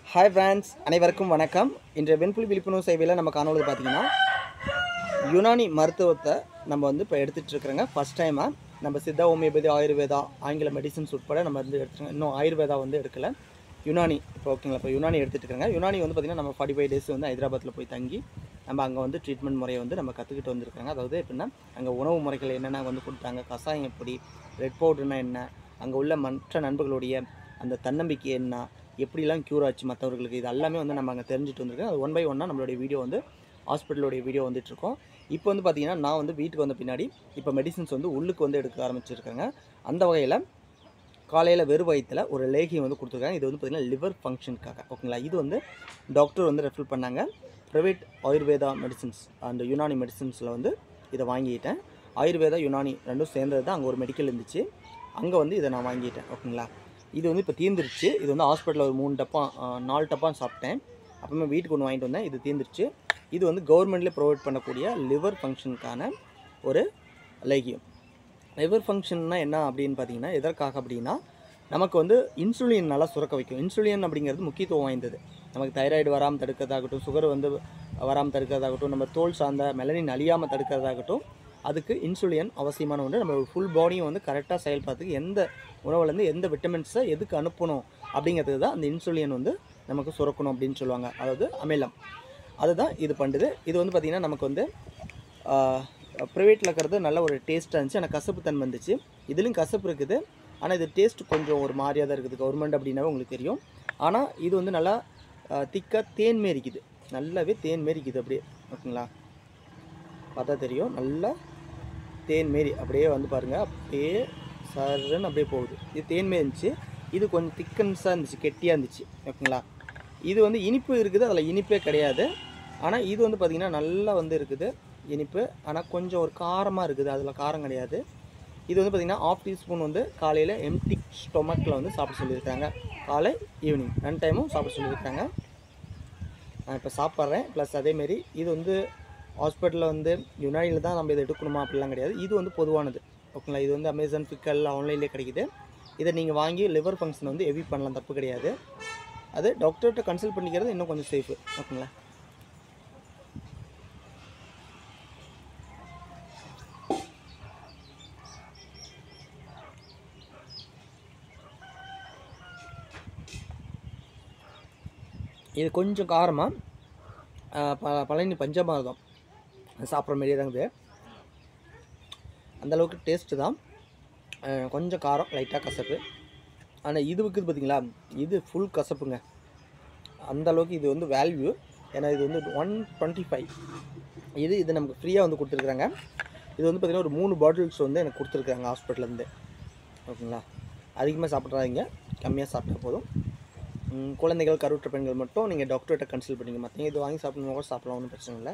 Hi friends, அனைவருக்கும் வணக்கம். இன்றைய வெண்புலி விழிப்புணர்வு சேவையில் நம்ம காணொளி பார்த்தீங்கன்னா யுனானி மருத்துவத்தை நம்ம வந்து இப்போ எடுத்துகிட்டு இருக்கிறோங்க. ஃபஸ்ட் டைமாக நம்ம சித்தா, ஹோமியோபதி, ஆயுர்வேதா, ஆங்கில மெடிசன்ஸ் உட்பட நம்ம வந்து எடுத்துருங்க. இன்னும் ஆயுர்வேதா வந்து எடுக்கலை, யுனானி இப்போ ஓகேங்களா. இப்போ யுனானி எடுத்துகிட்டு இருக்கிறாங்க. யுனானி வந்து பார்த்திங்கன்னா நம்ம 45 டேஸ் வந்து ஹைதராபாத்தில் போய் தங்கி நம்ம அங்கே வந்து ட்ரீட்மெண்ட் முறையை வந்து நம்ம கற்றுக்கிட்டு வந்திருக்காங்க. அதாவது எப்படின்னா அங்கே உணவு முறைகள் என்னென்ன வந்து கொடுத்தாங்க, கசாயம் எப்படி, ரெட் பவுடர்னா என்ன, அங்கே உள்ள மற்ற நண்பர்களுடைய அந்த தன்னம்பிக்கை என்ன, எப்படிலாம் க்யூர் ஆச்சு மற்றவர்களுக்கு, இது எல்லாமே வந்து நம்ம அங்கே தெரிஞ்சுட்டு வந்திருக்கோம். அது 1 by 1 நம்மளுடைய வீடியோ வந்து ஹாஸ்பிட்டலுடைய வீடியோ வந்துட்டுருக்கோம். இப்போ வந்து பார்த்திங்கன்னா நான் வந்து வீட்டுக்கு வந்த பின்னாடி இப்போ மெடிசன்ஸ் வந்து உள்ளுக்கு வந்து எடுக்க ஆரம்பிச்சிருக்காங்க. அந்த வகையில் காலையில் வெறும் வயிற்றில் ஒரு லேகியம் வந்து கொடுத்துருக்காங்க. இது வந்து பார்த்திங்கன்னா லிவர் ஃபங்க்ஷனுக்காக ஓகேங்களா. இது வந்து டாக்டர் வந்து ரெஃபர் பண்ணாங்க. Private Ayurveda medicines and Unani மெடிசன்ஸில் வந்து இதை வாங்கிட்டேன். ஆயுர்வேதா யுனானி ரெண்டும் சேர்ந்தது தான். அங்கே ஒரு மெடிக்கல் இருந்துச்சு, அங்கே வந்து இதை நான் வாங்கிட்டேன் ஓகேங்களா. இது வந்து இப்போ தீர்ந்துருச்சு. இது வந்து ஹாஸ்பிட்டலில் ஒரு 3 டப்பா 4 டப்பா சாப்பிட்டேன். அப்புறமா வீட்டுக்கு ஒன்று வாங்கிட்டு வந்தேன். இது தீர்ந்துருச்சு. இது வந்து கவர்மெண்ட்லேயே ப்ரொவைட் பண்ணக்கூடிய லிவர் ஃபங்க்ஷனுக்கான ஒரு லேகியம். லிவர் ஃபங்க்ஷன்னா என்ன அப்படின்னு பார்த்தீங்கன்னா, எதற்காக அப்படின்னா நமக்கு வந்து இன்சுலின் நல்லா சுரக்க வைக்கும். இன்சுலின் அப்படிங்கிறது முக்கியத்துவம் வாய்ந்தது. நமக்கு தைராய்டு வராமல் தடுக்கிறதாகட்டும், சுகர் வந்து வராமல் தடுக்கிறதாகட்டும், நம்ம தோல் சார்ந்த மெலனின் அழியாமல் தடுக்கிறதாகட்டும், அதுக்கு இன்சுலின் அவசியமான ஒன்று. நம்ம ஃபுல் பாடியும் வந்து கரெக்டாக செயல்படுறதுக்கு எந்த உணவுலேருந்து எந்த விட்டமின்ஸை எதுக்கு அனுப்பணும் அப்படிங்கிறதுக்கு தான் அந்த இன்சுலின் வந்து நமக்கு சுரக்கணும் அப்படின்னு சொல்லுவாங்க. அதாவது அமிலம், அதுதான் இது பண்ணுது. இது வந்து பார்த்திங்கன்னா நமக்கு வந்து ப்ரைவேட்டில் இருக்கிறது நல்ல ஒரு டேஸ்ட்டாக இருந்துச்சு, ஆனால் கசப்பு தன்மை இருந்துச்சு. இதுலேயும் கசப்பு இருக்குது, ஆனால் இது டேஸ்ட் கொஞ்சம் ஒரு மாதிரியாக தான் இருக்குது. கவர்மெண்ட் அப்படின்னாவே உங்களுக்கு தெரியும். ஆனால் இது வந்து நல்லா திக்காக தேன் மாரி இருக்குது, நல்லாவே தேன் மாரி இருக்குது அப்படியே ஓகேங்களா. பார்த்தா தெரியும், நல்லா தேன் மாரி அப்படியே வந்து பாருங்கள், அப்படியே சருன்னு அப்படியே போகுது. இது தேன் மாரி இருந்துச்சு, இது கொஞ்சம் திக்கன்ஸாக இருந்துச்சு, கெட்டியாக இருந்துச்சு ஓகேங்களா. இது வந்து இனிப்பு இருக்குது, அதில் இனிப்பே கிடையாது. ஆனால் இது வந்து பார்த்திங்கன்னா நல்லா வந்து இருக்குது இனிப்பு, ஆனால் கொஞ்சம் ஒரு காரமாக இருக்குது, அதில் காரம் கிடையாது. இது வந்து பார்த்திங்கன்னா 1/2 டீஸ்பூன் வந்து காலையில் எம்டி ஸ்டொமக்கில் வந்து சாப்பிட சொல்லியிருக்காங்க. காலை ஈவினிங் 2 டைமும் சாப்பிட சொல்லியிருக்காங்க. நான் இப்போ சாப்பிட்றேன். ப்ளஸ் அதேமாரி இது வந்து ஹாஸ்பிட்டலில் வந்து யுனானியில் தான் நம்ம இதை எடுக்கணுமா அப்படிலாம் கிடையாது. இது வந்து பொதுவானது ஓகேங்களா. இது வந்து அமேசான், ஃப்ளிப்கார்ட் ஆன்லைன்லேயே கிடைக்குது. இதை நீங்கள் வாங்கி லிவர் ஃபங்க்ஷன் வந்து ஹெவி பண்ணலாம், தப்பு கிடையாது. அது டாக்டர்கிட்ட கன்சல்ட் பண்ணிக்கிறது இன்னும் கொஞ்சம் சேஃபு ஓகேங்களா. இது கொஞ்சம் காரமாக பழனி பஞ்சமார்தம் சாப்பிட்ற மாதிரியே தான் இருக்குது. அந்தளவுக்கு டேஸ்ட்டு தான், கொஞ்சம் காரம், லைட்டாக கசப்பு. ஆனால் இது இருக்குது பார்த்திங்களா, இது ஃபுல் கசப்புங்க. அந்தளவுக்கு இது வந்து வேல்யூ. ஏன்னா இது வந்து 125 இது நமக்கு ஃப்ரீயாக வந்து கொடுத்துருக்குறாங்க. இது வந்து பார்த்திங்கன்னா ஒரு 3 பாட்டில்ஸ் வந்து எனக்கு கொடுத்துருக்குறாங்க ஹாஸ்பிட்டல்லேருந்து ஓகேங்களா. அதிகமாக சாப்பிட்றாதீங்க, கம்மியாக சாப்பிட்டா போதும். குழந்தைகள், கருவுற்ற பெண்கள் மட்டும் நீங்கள் டாக்டர்கிட்ட கன்சல்ட் பண்ணிங்க. மற்றவங்க இது வாங்கி சாப்பிடணும் கூட சாப்பிடலாம், ஒன்றும் பிரச்சனை இல்லை.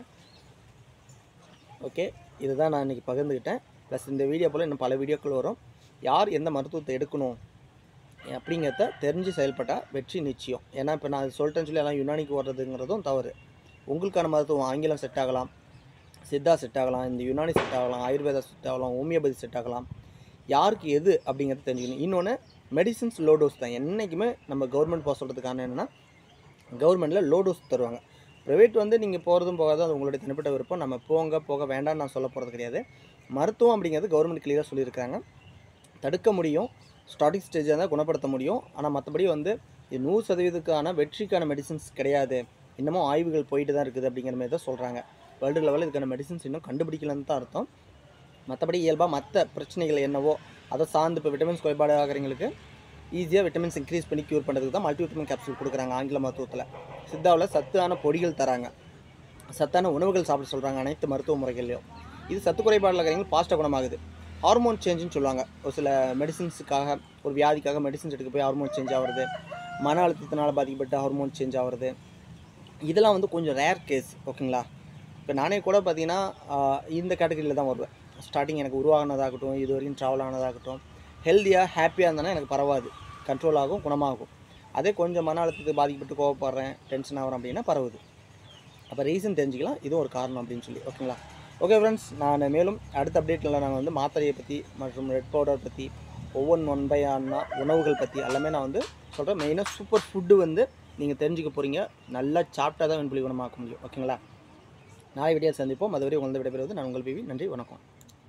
ஓகே, இதுதான் நான் இன்றைக்கி பகிர்ந்துக்கிட்டேன். ப்ளஸ் இந்த வீடியோ போல் இன்னும் பல வீடியோக்கள் வரும். யார் எந்த மருத்துவத்தை எடுக்கணும் அப்படிங்கிறத தெரிஞ்சு செயல்பட்டால் வெற்றி நிச்சயம். ஏன்னா இப்போ நான் சொல்லிட்டேன்னு சொல்லி எல்லாம் யுனானிக்கு வர்றதுங்கிறதும் தவறு. உங்களுக்கான மருத்துவம் ஆங்கிலம் செட் ஆகலாம், சித்தா செட் ஆகலாம், இந்த யுனானி செட் ஆகலாம், ஆயுர்வேதா செட் ஆகலாம், ஹோமியோபதி செட் ஆகலாம். யாருக்கு எது அப்படிங்கிறத தெரிஞ்சுக்கணும். இன்னொன்று, மெடிசன்ஸ் லோ டோஸ் தான். என்றைக்குமே நம்ம கவர்மெண்ட் போக சொல்கிறதுக்கான என்னென்னா, கவர்மெண்ட்டில் லோ டோஸ் தருவாங்க. ப்ரைவேட் வந்து நீங்கள் போகிறதும் போகாது, அது உங்களுடைய தனிப்பட்ட விருப்பம். நம்ம போக வேண்டாம்னு நான் சொல்ல போகிறது கிடையாது. மருத்துவம் அப்படிங்கிறது கவர்மெண்ட் கிளியராக சொல்லியிருக்காங்க. தடுக்க முடியும், ஸ்டார்டிங் ஸ்டேஜாக இருந்தால் குணப்படுத்த முடியும். ஆனால் மற்றபடி வந்து இது 100% வெற்றிக்கான மெடிசன்ஸ் கிடையாது. இன்னமும் ஆய்வுகள் போயிட்டு தான் இருக்குது அப்படிங்கிற மாதிரி தான் சொல்கிறாங்க. வேர்ல்டு லெவலில் இதுக்கான மெடிசன்ஸ் இன்னும் கண்டுபிடிக்கலன்னு தான் அர்த்தம். மற்றபடி இயல்பாக மற்ற பிரச்சனைகள் என்னவோ அதை சார்ந்து இப்போ விட்டமின்ஸ் குறைபாடு ஆகிறவங்களுக்கு ஈஸியாக விட்டமின்ஸ் இன்க்ரீஸ் பண்ணி க்யூர் பண்ணுறதுக்கு தான் மல்டி விட்டமின் கேப்சூல் கொடுக்குறாங்க ஆங்கில மருத்துவத்தில். சித்தாவில் சத்தான பொடிகள் தராங்க, சத்தான உணவுகள் சாப்பிட சொல்கிறாங்க அனைத்து மருத்துவ முறைகள்லையும். இது சத்து குறைபாடில் இருக்கிறவங்களுக்கு ஃபாஸ்ட்டாக குணமாகுது. ஹார்மோன் சேஞ்சுன்னு சொல்லுவாங்க. ஒரு சில மெடிசின்ஸுக்காக, ஒரு வியாதிக்காக மெடிசின்ஸ் எடுக்க போய் ஹார்மோன் சேஞ்ச் ஆகிறது, மன அழுத்தத்தினால் பாதிக்கப்பட்ட ஹார்மோன் சேஞ்ச் ஆகிறது, இதெல்லாம் வந்து கொஞ்சம் ரேர் கேஸ் ஓகேங்களா. இப்போ நானே கூட பார்த்திங்கன்னா இந்த கேட்டகரியில் தான் வருவேன். ஸ்டார்டிங் எனக்கு உருவாகினதாகட்டும், இது வரைக்கும் ட்ராவல் ஆனதாகட்டும், ஹெல்த்தியாக ஹாப்பியாக இருந்தேன்னா எனக்கு பரவாது, கண்ட்ரோல் ஆகும், குணமாகும். அதே கொஞ்சம் மன அழுத்தத்துக்கு பாதிக்கப்பட்டு கோவப்படுறேன், டென்ஷன் ஆகிறேன் அப்படின்னா பரவுது. அப்போ ரீசன் தெரிஞ்சுக்கலாம், இதுவும் ஒரு காரணம் அப்படின்னு சொல்லி ஓகேங்களா. ஓகே ஃப்ரெண்ட்ஸ், நான் மேலும் அடுத்த அப்டேட்டில் நான் வந்து மாத்திரையை பற்றி மற்றும் ரெட் பவுடர் பற்றி, ஒவ்வொன்று ஒன் பை உணவுகள் பற்றி எல்லாமே நான் வந்து சொல்கிறேன். மெயினாக சூப்பர் ஃபுட்டு வந்து நீங்கள் தெரிஞ்சுக்க போகிறீங்க. நல்லா சாப்பிட்டா தான் வெண்புலி குணமாக்க முடியும். ஓகேங்களா? நாளை வீடியோ சந்திப்போம். அதுவரை உங்களை விடைபெறுவது நான் உங்கள் பிவி. நன்றி, வணக்கம்.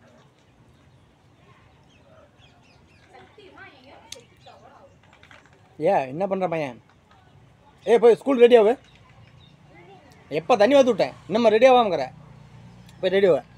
என்ன பண்ணுற பையன்? போய் ஸ்கூல் ரெடியாவு. எப்போ தண்ணி ஊற்றி விட்டேன், இன்னும் ரெடியாகாமங்கிற. போய் ரெடியாவை.